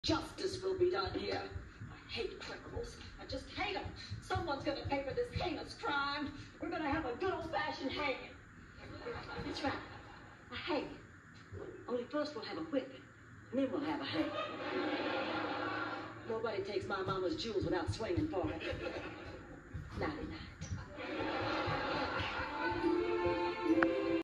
Justice will be done here. I hate criminals. I just hate them. Someone's going to pay for this heinous crime. We're going to have a good old-fashioned hanging. That's right. A hanging. Only first we'll have a whipping, and then we'll have a hanging. Nobody takes my mama's jewels without swinging for it. Nighty-night.